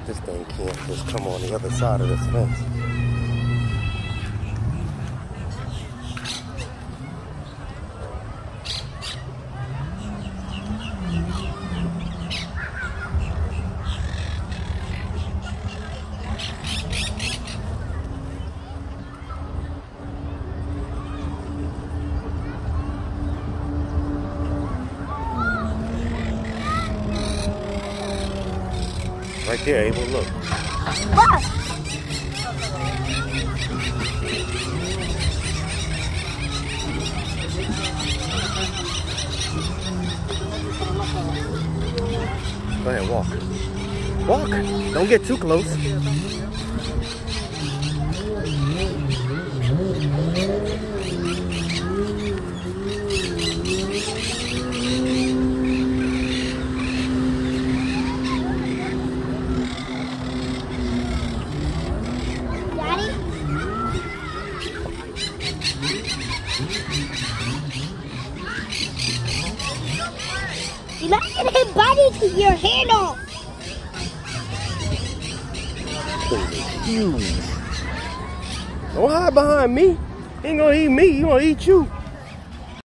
This thing can't just come on the other side of this fence. Right there, Abel, look. What? Go ahead, walk. Walk! Don't get too close. You're not gonna hit Buddy to your handle. Huge. Don't hide behind me. He ain't gonna eat me. He gonna eat you.